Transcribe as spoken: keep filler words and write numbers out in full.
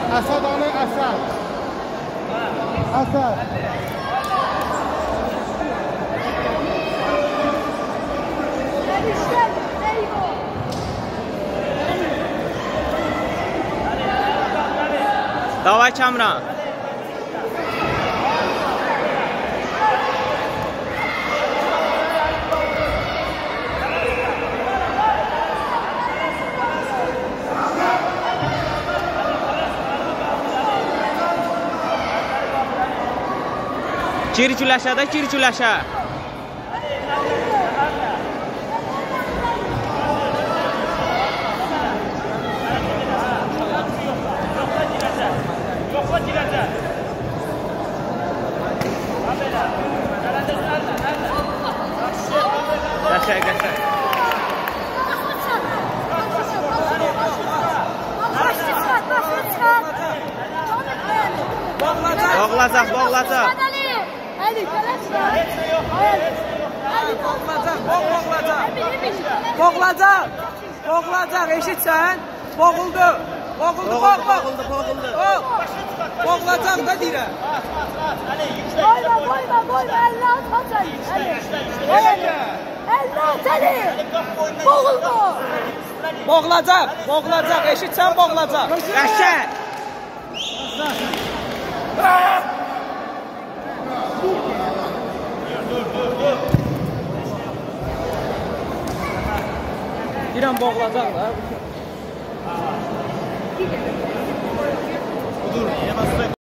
Əsad Ali Əsad. Əsad. Davay Kamran. Gir güləşə də, gir güləşə. Qəşəng, qəşəng. Boğulacaq, boğulacaq. Boğulacaq, boğulacaq. Boğulacaq, boğulacaq, eşitsən? Boğuldu, boğuldu, boğuldu, boğuldu, boğuldu. Boğulacaq da deyirəm. Qoyma, qoyma, qoyma, əlini at, at əlini. Əlini at əlini. Boğuldu. Boğulacaq, boğulacaq, eşitsən? Boğulacaq. Qəşəng. Deyirəm boğulacaq da. Budur, yemezsek.